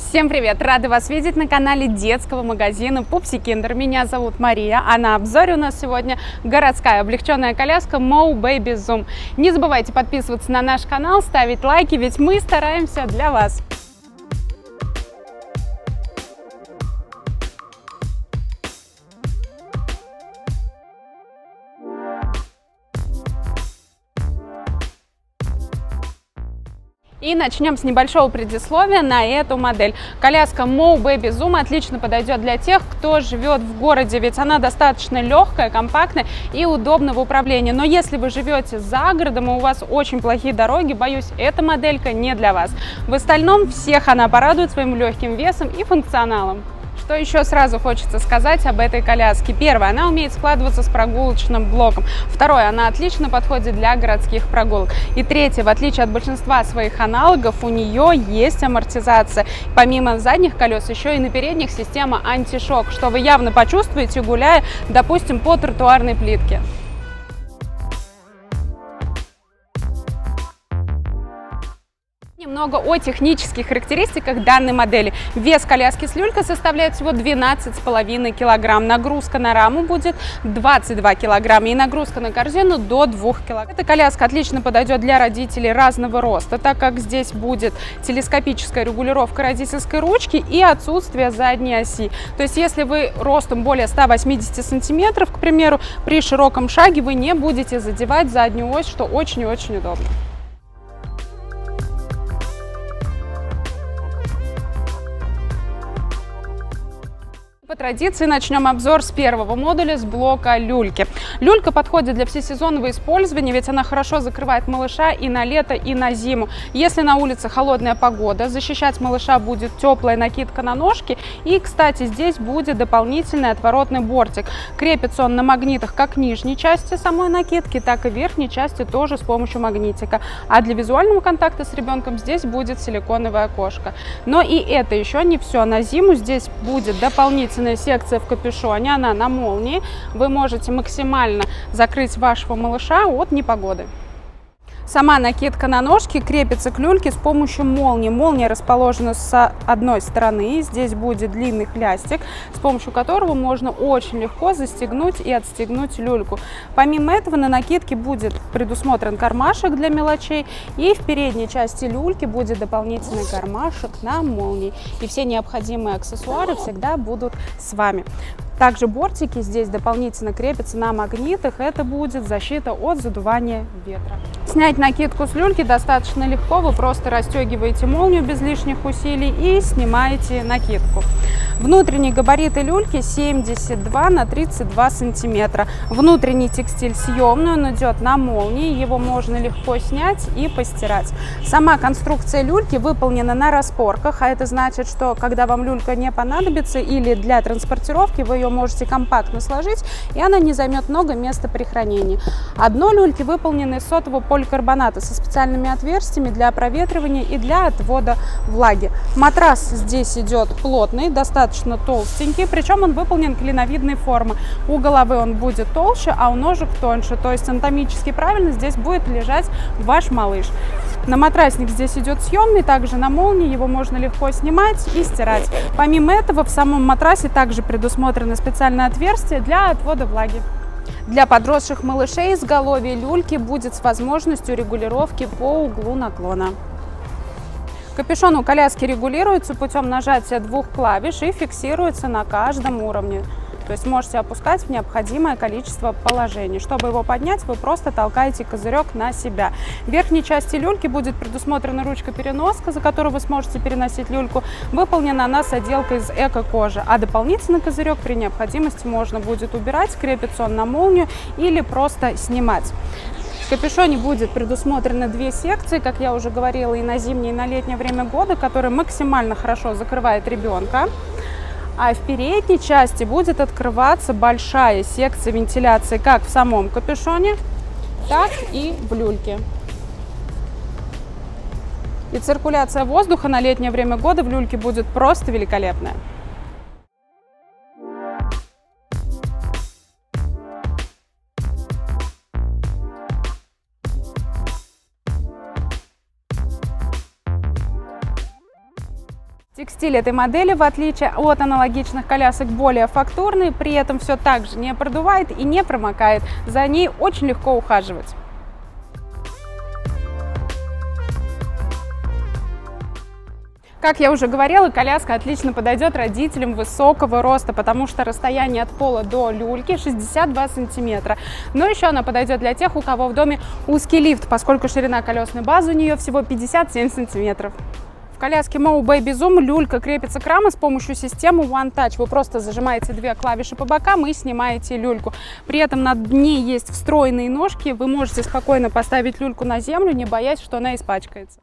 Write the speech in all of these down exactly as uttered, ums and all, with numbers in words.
Всем привет! Рада вас видеть на канале детского магазина Пупси Киндер. Меня зовут Мария, а на обзоре у нас сегодня городская облегченная коляска Mo Baby Zoom. Не забывайте подписываться на наш канал, ставить лайки, ведь мы стараемся для вас. И начнем с небольшого предисловия на эту модель. Коляска Mo Baby Zoom отлично подойдет для тех, кто живет в городе, ведь она достаточно легкая, компактная и удобна в управлении. Но если вы живете за городом и у вас очень плохие дороги, боюсь, эта моделька не для вас. В остальном всех она порадует своим легким весом и функционалом. Что еще сразу хочется сказать об этой коляске? Первое, она умеет складываться с прогулочным блоком. Второе, она отлично подходит для городских прогулок. И третье, в отличие от большинства своих аналогов, у нее есть амортизация. Помимо задних колес, еще и на передних система антишок, что вы явно почувствуете, гуляя, допустим, по тротуарной плитке. Немного о технических характеристиках данной модели. Вес коляски с люлькой составляет всего двенадцать с половиной килограмм. Нагрузка на раму будет двадцать два килограмма и нагрузка на корзину до двух килограмм. Эта коляска отлично подойдет для родителей разного роста, так как здесь будет телескопическая регулировка родительской ручки и отсутствие задней оси. То есть, если вы ростом более ста восьмидесяти сантиметров, к примеру, при широком шаге вы не будете задевать заднюю ось, что очень и очень удобно. По традиции начнем обзор с первого модуля, с блока люльки. Люлька подходит для всесезонного использования, ведь она хорошо закрывает малыша и на лето, и на зиму. Если на улице холодная погода, защищать малыша будет теплая накидка на ножки. И, кстати, здесь будет дополнительный отворотный бортик. Крепится он на магнитах как в нижней части самой накидки, так и в верхней части тоже с помощью магнитика. А для визуального контакта с ребенком здесь будет силиконовое окошко. Но и это еще не все. На зиму здесь будет дополнительный секция в капюшоне, она на молнии. Вы можете максимально закрыть вашего малыша от непогоды. Сама накидка на ножки крепится к люльке с помощью молнии. Молния расположена с одной стороны. Здесь будет длинный хлястик, с помощью которого можно очень легко застегнуть и отстегнуть люльку. Помимо этого на накидке будет предусмотрен кармашек для мелочей. И в передней части люльки будет дополнительный кармашек на молнии. И все необходимые аксессуары всегда будут с вами. Также бортики здесь дополнительно крепятся на магнитах. Это будет защита от задувания ветра. Снять накидку с люльки достаточно легко. Вы просто расстегиваете молнию без лишних усилий и снимаете накидку. Внутренние габариты люльки семьдесят два на тридцать два сантиметра. Внутренний текстиль съемный, он идет на молнии. Его можно легко снять и постирать. Сама конструкция люльки выполнена на распорках. А это значит, что когда вам люлька не понадобится или для транспортировки, вы ее можете компактно сложить, и она не займет много места при хранении. А дно люльки выполнено из сотового поликарбоната со специальными отверстиями для проветривания и для отвода влаги. Матрас здесь идет плотный, достаточно толстенький, причем он выполнен клиновидной формы. У головы он будет толще, а у ножек тоньше, то есть анатомически правильно здесь будет лежать ваш малыш. На матрасник здесь идет съемный, также на молнии, его можно легко снимать и стирать. Помимо этого в самом матрасе также предусмотрены специальное отверстие для отвода влаги. Для подросших малышей изголовье люльки будет с возможностью регулировки по углу наклона. Капюшон у коляски регулируется путем нажатия двух клавиш и фиксируется на каждом уровне. То есть можете опускать в необходимое количество положений. Чтобы его поднять, вы просто толкаете козырек на себя. В верхней части люльки будет предусмотрена ручка-переноска, за которую вы сможете переносить люльку. Выполнена она с отделкой из эко-кожи. А дополнительный козырек при необходимости можно будет убирать, крепится он на молнию или просто снимать. В капюшоне будет предусмотрены две секции, как я уже говорила, и на зимнее, и на летнее время года, которые максимально хорошо закрывают ребенка. А в передней части будет открываться большая секция вентиляции как в самом капюшоне, так и в люльке. И циркуляция воздуха на летнее время года в люльке будет просто великолепная. Текстиль этой модели, в отличие от аналогичных колясок, более фактурный, при этом все так же не продувает и не промокает. За ней очень легко ухаживать. Как я уже говорила, коляска отлично подойдет родителям высокого роста, потому что расстояние от пола до люльки шестьдесят два сантиметра. Но еще она подойдет для тех, у кого в доме узкий лифт, поскольку ширина колесной базы у нее всего пятьдесят семь сантиметров. В коляске Mow Baby Zoom люлька крепится к раме с помощью системы One Touch. Вы просто зажимаете две клавиши по бокам и снимаете люльку. При этом на дне есть встроенные ножки. Вы можете спокойно поставить люльку на землю, не боясь, что она испачкается.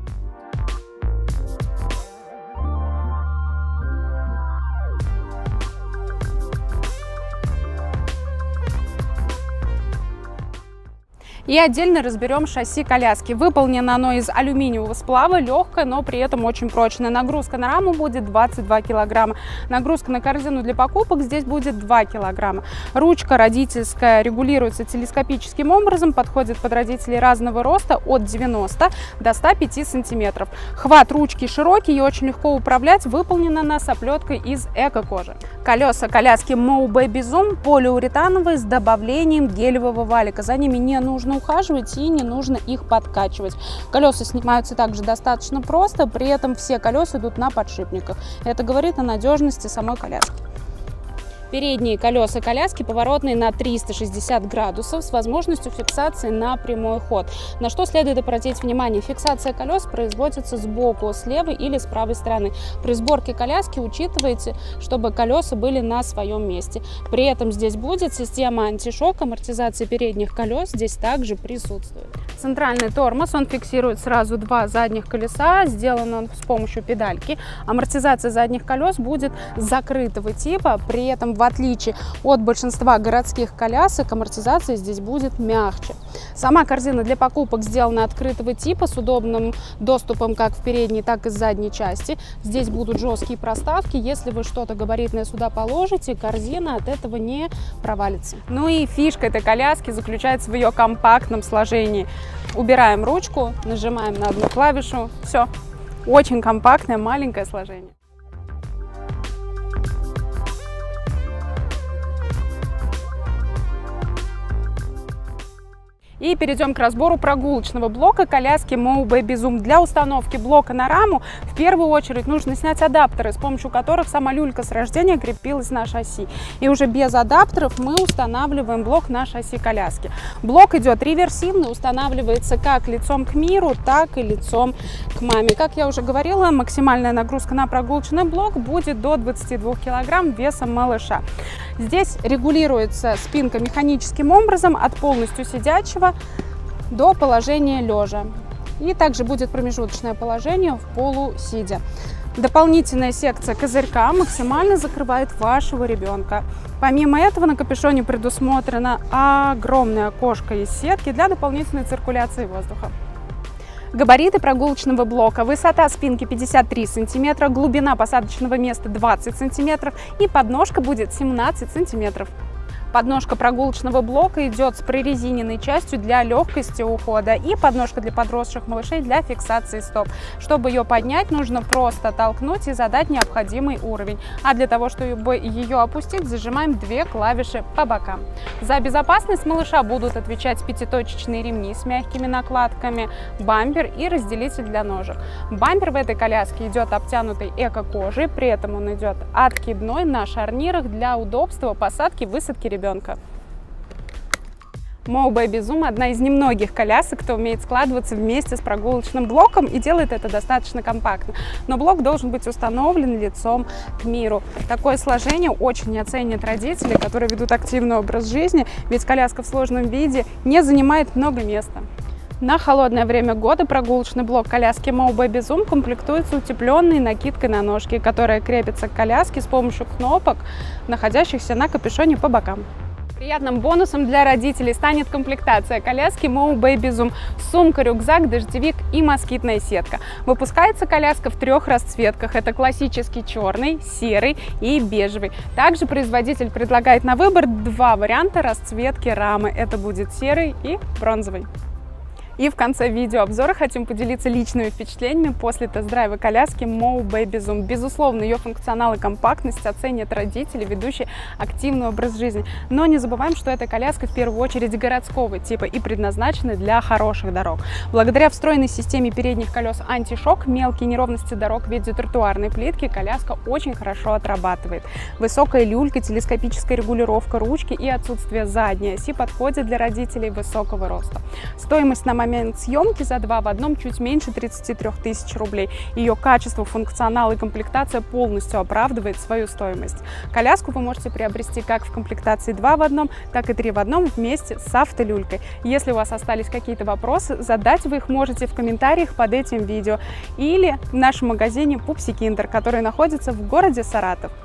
И отдельно разберем шасси коляски. Выполнено оно из алюминиевого сплава, легкое, но при этом очень прочное. Нагрузка на раму будет двадцать два килограмма. Нагрузка на корзину для покупок здесь будет два килограмма. Ручка родительская регулируется телескопическим образом, подходит под родителей разного роста от девяноста до ста пяти сантиметров. Хват ручки широкий и очень легко управлять, выполнена она с оплеткой из эко-кожи. Колеса коляски Mow Baby Zoom полиуретановые с добавлением гелевого валика. За ними не нужно ухаживать и не нужно их подкачивать. Колеса снимаются также достаточно просто, при этом все колеса идут на подшипниках. Это говорит о надежности самой коляски. Передние колеса коляски поворотные на триста шестьдесят градусов с возможностью фиксации на прямой ход. На что следует обратить внимание: фиксация колес производится сбоку, с левой или с правой стороны. При сборке коляски учитывайте, чтобы колеса были на своем месте. При этом здесь будет система антишок, амортизация передних колес здесь также присутствует. Центральный тормоз, он фиксирует сразу два задних колеса, сделан он с помощью педальки. Амортизация задних колес будет закрытого типа, при этом в отличие от большинства городских колясок, амортизация здесь будет мягче. Сама корзина для покупок сделана открытого типа с удобным доступом как в передней, так и в задней части. Здесь будут жесткие проставки. Если вы что-то габаритное сюда положите, корзина от этого не провалится. Ну и фишка этой коляски заключается в ее компактном сложении. Убираем ручку, нажимаем на одну клавишу. Все. Очень компактное, маленькое сложение. И перейдем к разбору прогулочного блока коляски Mow Baby Zoom. Для установки блока на раму в первую очередь нужно снять адаптеры, с помощью которых сама люлька с рождения крепилась на шасси. И уже без адаптеров мы устанавливаем блок на шасси коляски. Блок идет реверсивный, устанавливается как лицом к миру, так и лицом к маме. Как я уже говорила, максимальная нагрузка на прогулочный блок будет до двадцати двух килограмм весом малыша. Здесь регулируется спинка механическим образом от полностью сидячего до положения лежа. И также будет промежуточное положение в полусидя. Дополнительная секция козырька максимально закрывает вашего ребенка. Помимо этого на капюшоне предусмотрено огромное окошко из сетки для дополнительной циркуляции воздуха. Габариты прогулочного блока: высота спинки пятьдесят три сантиметра, глубина посадочного места двадцать сантиметров и подножка будет семнадцать сантиметров. Подножка прогулочного блока идет с прорезиненной частью для легкости ухода и подножка для подросших малышей для фиксации стоп. Чтобы ее поднять, нужно просто толкнуть и задать необходимый уровень. А для того, чтобы ее опустить, зажимаем две клавиши по бокам. За безопасность малыша будут отвечать пятиточечные ремни с мягкими накладками, бампер и разделитель для ножек. Бампер в этой коляске идет обтянутой эко-кожей, при этом он идет откидной на шарнирах для удобства посадки и высадки ребенка. Mow Baby Zoom – одна из немногих колясок, кто умеет складываться вместе с прогулочным блоком и делает это достаточно компактно. Но блок должен быть установлен лицом к миру. Такое сложение очень не оценят родители, которые ведут активный образ жизни, ведь коляска в сложном виде не занимает много места. На холодное время года прогулочный блок коляски Mow Baby Zoom комплектуется утепленной накидкой на ножки, которая крепится к коляске с помощью кнопок, находящихся на капюшоне по бокам. Приятным бонусом для родителей станет комплектация коляски Mow Baby Zoom: сумка, рюкзак, дождевик и москитная сетка. Выпускается коляска в трех расцветках. Это классический черный, серый и бежевый. Также производитель предлагает на выбор два варианта расцветки рамы. Это будет серый и бронзовый. И в конце видеообзора хотим поделиться личными впечатлениями после тест-драйва коляски Mo Baby Zoom. Безусловно, ее функционал и компактность оценят родители, ведущие активный образ жизни. Но не забываем, что эта коляска в первую очередь городского типа и предназначена для хороших дорог. Благодаря встроенной системе передних колес антишок, мелкие неровности дорог в виде тротуарной плитки коляска очень хорошо отрабатывает. Высокая люлька, телескопическая регулировка ручки и отсутствие задней оси подходят для родителей высокого роста. Стоимость на момент съемки за два в одном чуть меньше тридцати трёх тысяч рублей. Ее качество, функционал и комплектация полностью оправдывает свою стоимость. Коляску вы можете приобрести как в комплектации два в одном, так и три в одном вместе с автолюлькой. Если у вас остались какие-то вопросы, задать вы их можете в комментариях под этим видео или в нашем магазине Пупси Киндер, который находится в городе Саратов.